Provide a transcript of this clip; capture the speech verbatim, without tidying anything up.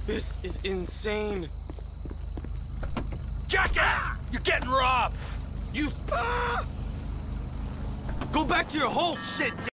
This is insane. Jackass! You're getting robbed! You... Ah! Go back to your whole shit,